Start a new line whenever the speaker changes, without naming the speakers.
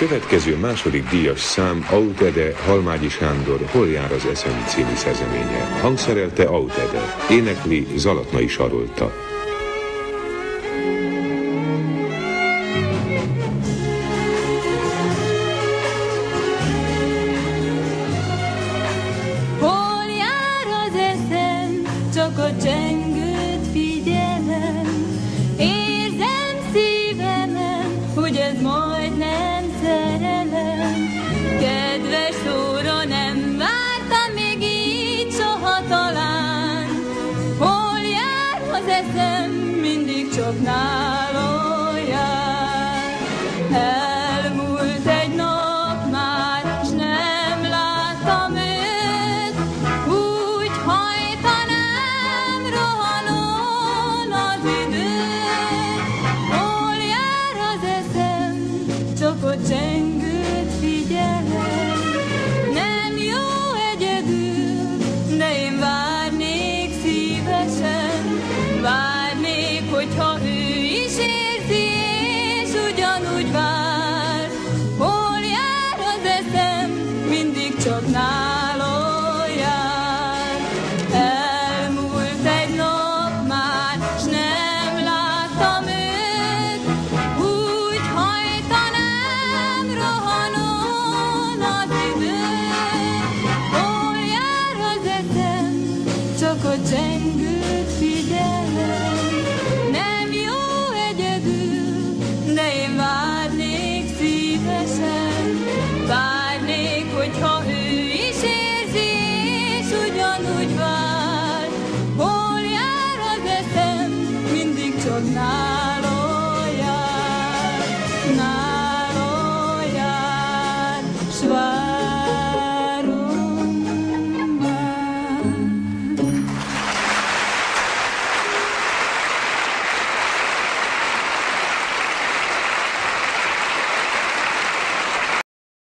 következő második díjas szám Autede, Halmágyi Sándor, Hol jár az eszem című szerzeménye. Hangszerelte Autede, énekli Zalatnai Sarolta.
Hol jár az eszem, csak a csengőt figyelem, érzem szívemen, hogy ez majdnem szerelem. Kedves szóra nem vártam még így soha talán. Hol jár az eszem, mindig csak nála jár. Elmúlt egy nap már, s nem láttam őt, úgy hajtanám, rohanon az időt. Hol jár az eszem, csak a csengőt figyelem. Nem jó egyedül, de én várnék szívesen. Várnék, hogyha ő is érzi, és ugyanúgy vár. Hol jár az eszem, mindig csak nála.